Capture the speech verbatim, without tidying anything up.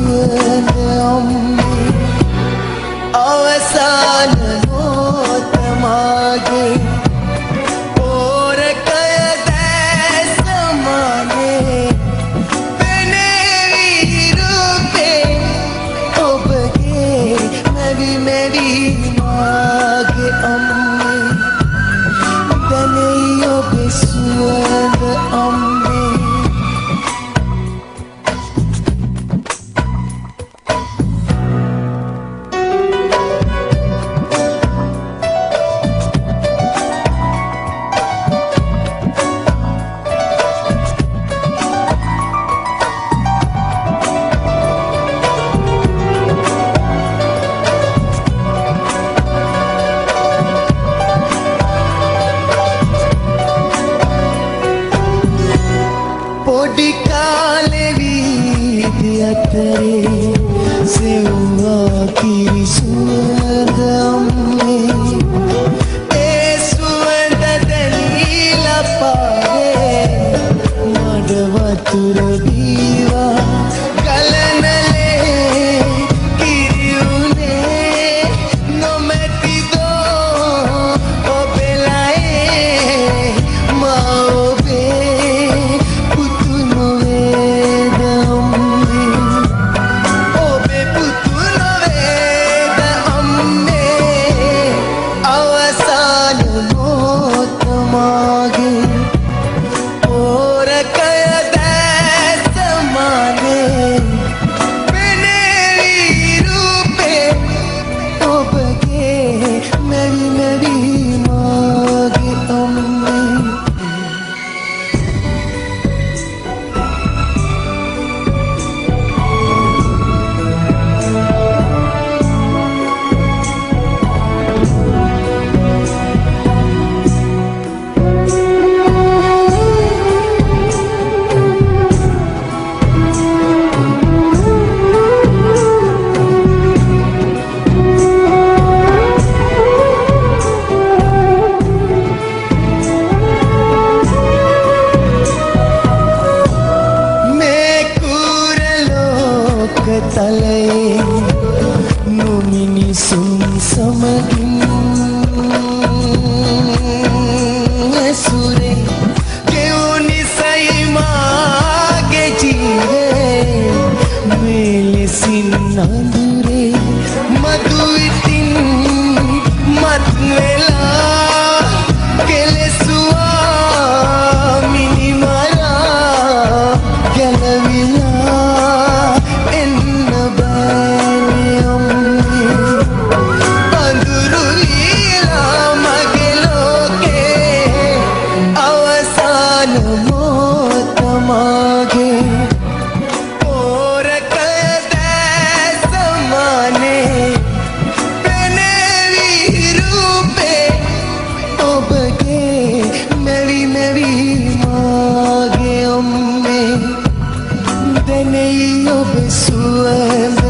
සුවඳ අම්මේ අවසාන මොහොත මාගේ පෝරකය දැස මානේ පෙනෙවි රූපේ ඔබගේ මැවි මැවි මාගේ අම්මේ දැනෙයි ඔබේ සුවඳ අම්මේ පොඩි කාලේ වීදි අතරේ සෙව්වා කිරි සුවඳ අම්මේ ඒ සුවඳ දැනීලා පාරේ මඩ වතුර දීවා ගලනලේ කිරි උනේ නොමැතිදෝ ඔබෙලයේ මා තලයේ නොමිනිසුන් සමගින් ඇසුරේ ගෙවුනිසයි මාගේ ජීවේ මේ ලෙසින් අඳුරේ මතු ඉතින් මත් වෙලා කෙලෙසුවා මිනිමරා ගැලවිලා දැනෙයි ඔබ සුවඳ